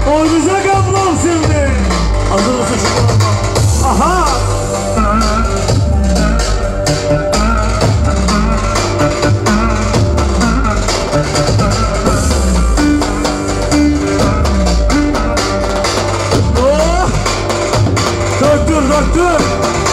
Oynayacak ablam şimdi. Hazır mısın şimdi? Aha. Oh. Döktür.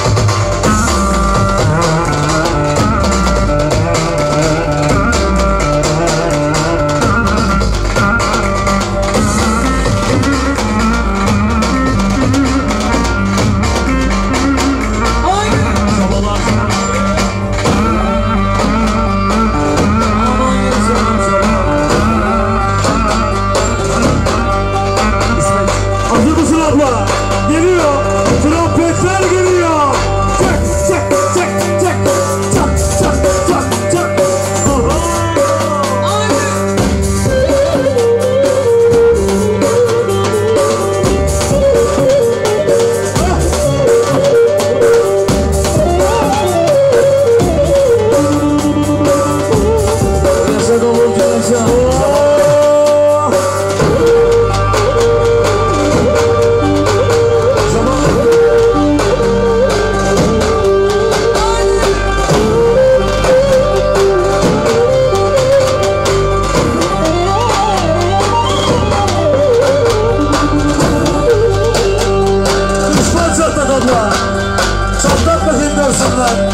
Geliyor, trompetler geliyor. Çek, çek, çek, çek, çak, çak, çak, çak. Yaşa davulcu yaşa. Çatlat bakayım görsünler.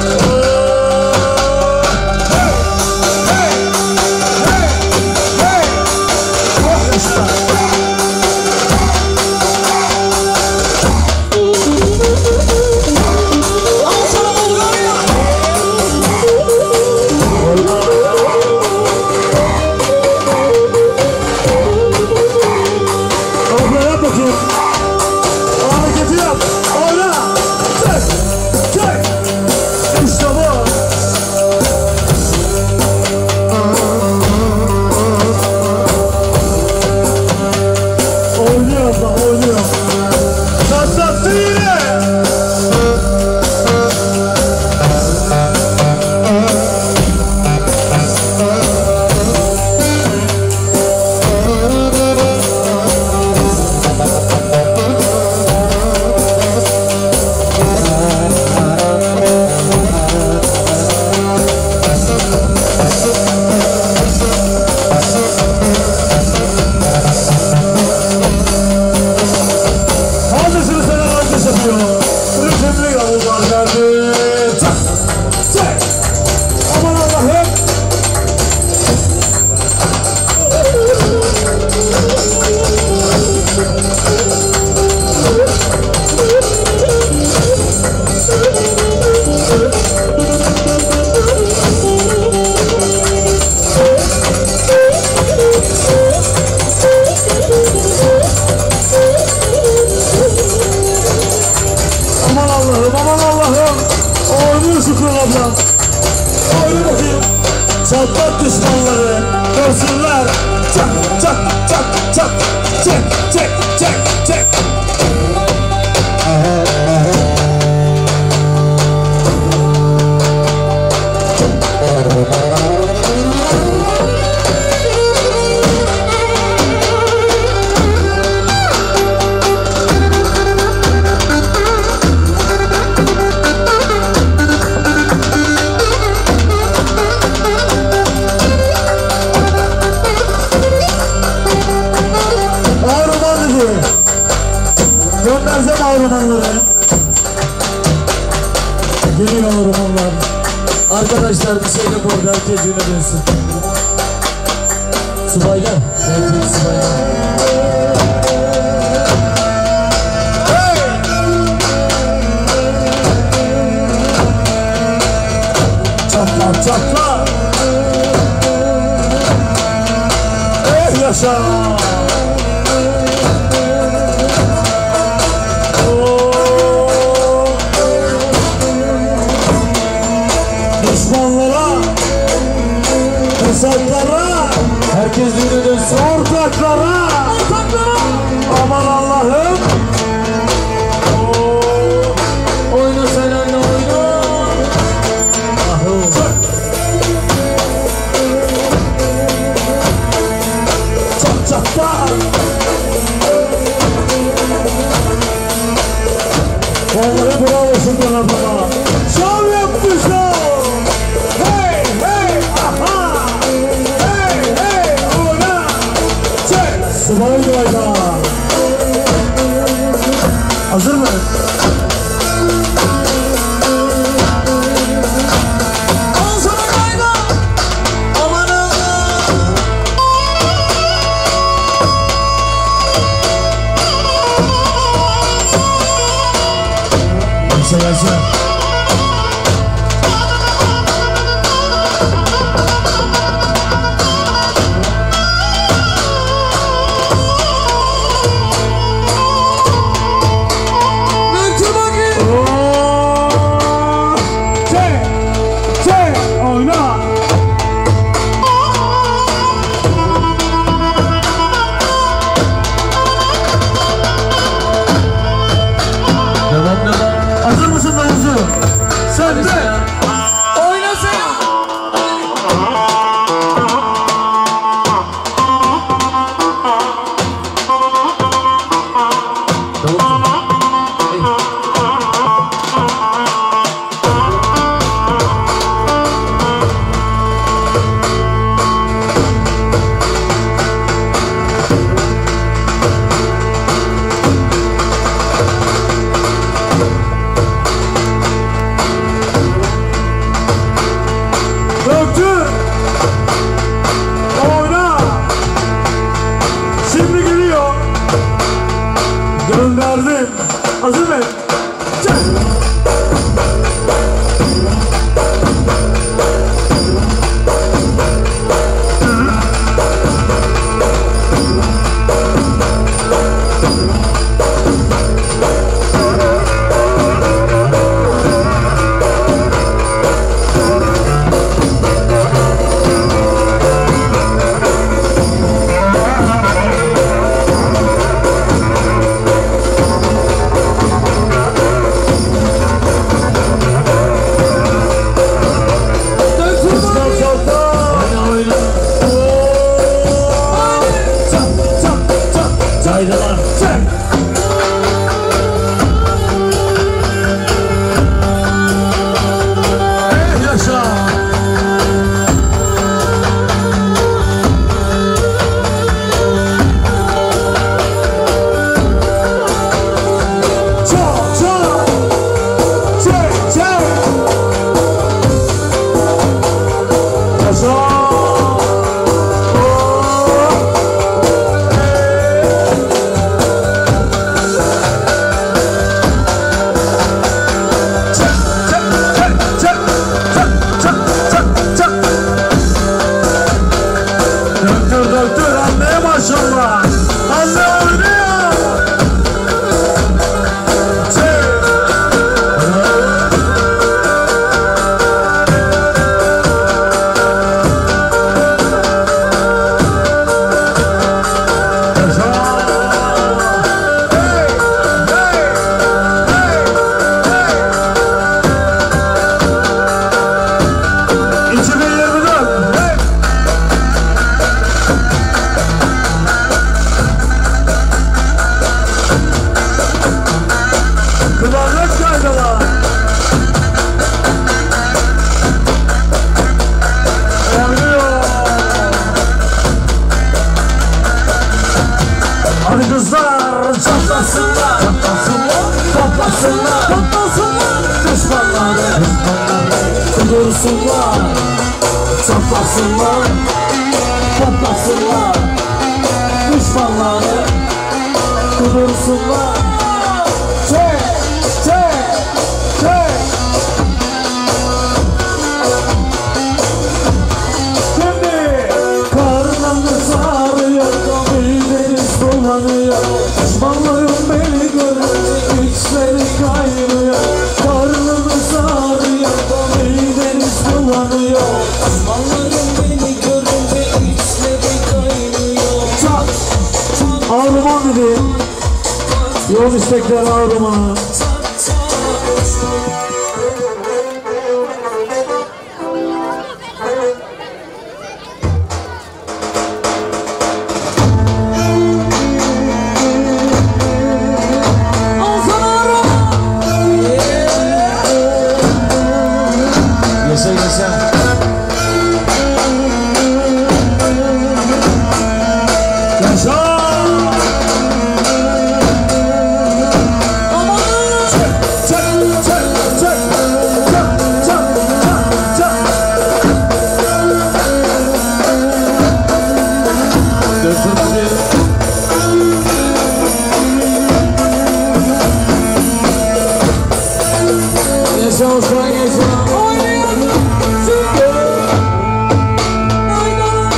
Abla yap bakayım. O hareketi yap. Oyna. Çek. İşte bu. Oynuyor abla, oynuyor. Çatlattı yine. Rütümlü yollar geldi. Çak, çek. Aman Allah'ım. Aman Allah'ım. Oynuyor Şükran ablam. Oyna bakayım. Çatlat düşmanları. Görsünler. Çak, çak, çak, çak. Çek, çek, çek, çek. Göndersem ağrımanları. Geliyor ağrımanlar. Arkadaşlar bir şeyle bu herkes yine dönsün. Subaylar. Evet, subaylar. Çatla çatla. Yaşa. Düşmanlara, fesatlara, herkes yine dönsün. Ortaklara. Haydi hayda. Hazır mı? Gelse. Gönderdim. Hazır mı? Çek. Kudursunlar, çatlasınlar, patlasınlar. Düşmanları kudursunlar. Çek, çek, çek. Şimdi karnımız ağrıyor, midemiz bulanıyor. Düşmanlarım beni görünce içleri kaynıyor. Karnımız ağrıyor, midemiz bulanıyor. Düşmanlarım beni görünce içleri kaynıyor. Çat, ağrıman dedi. Yoğun istekler ağrımanı. Yaşa! oynayacağım. Oynayalım. Şimdi. Oynayalım.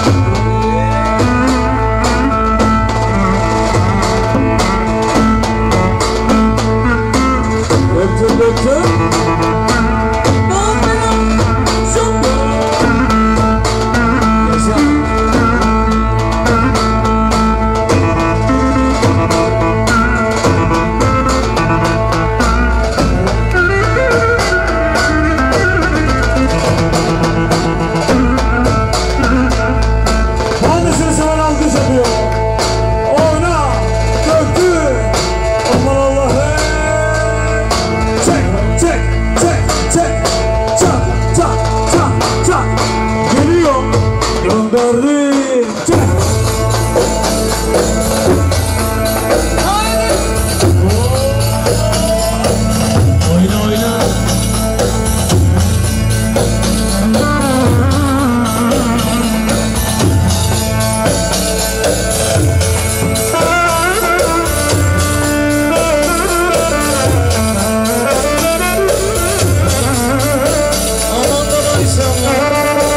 Döktüm döktüm. Oynayalım. Şimdi. Yaşa. Bandesini seven alkış yapıyor. Oyna. Döktü. Aman Allah'ım. Çek çek çek çek. Çak çak çak çak. Geliyor. Gönderdi. Çek. Haydi. Oyna oyna. Aman da inşallah.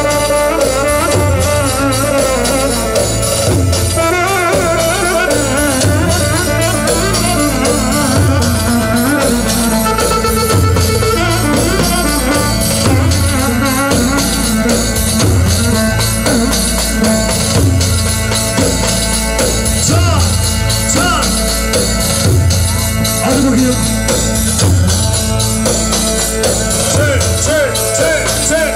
Çak çak. Hadi bakayım. Çek çek çek çek.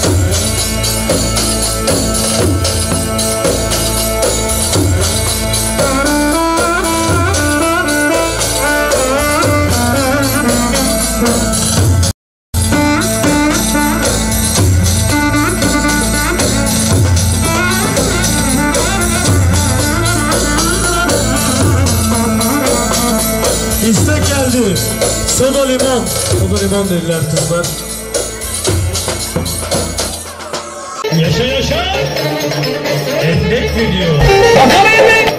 İstek geldi. Soda limon. Soda limon dediler kızlar. Yaşa yaşa. Ennek geliyor. Bakalım ennek.